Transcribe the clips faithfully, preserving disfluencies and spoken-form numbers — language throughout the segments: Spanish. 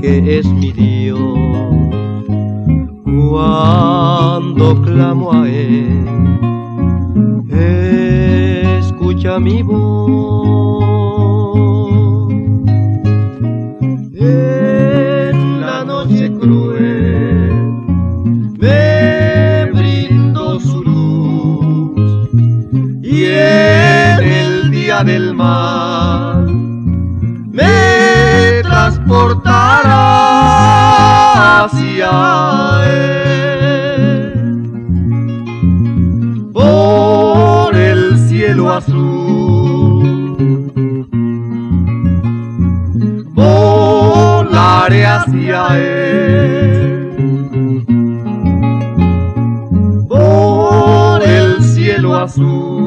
que es mi Dios. Cuando clamo a Él, escucha mi voz. En la noche cruel me brindó su luz, y en el día del mal me transportará hacia Él. Por el cielo azul volaré hacia Él. Por el cielo azul.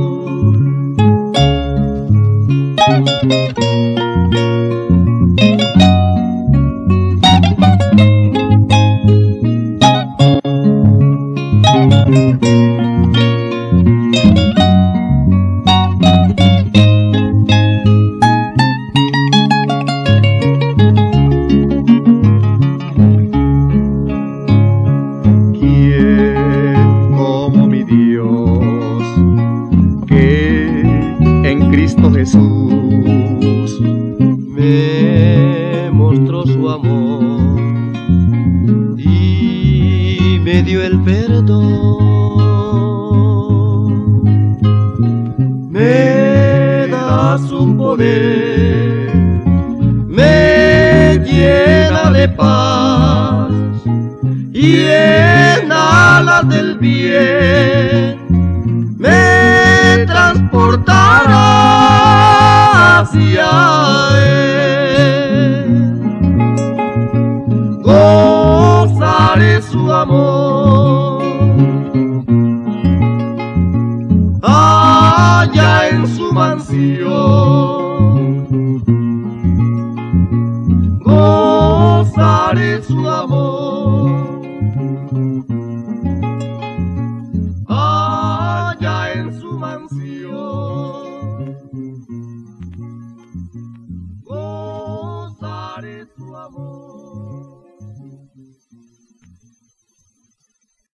Cristo Jesús me mostró su amor y me dio el perdón. Me da su poder, me llena de paz y en alas del bien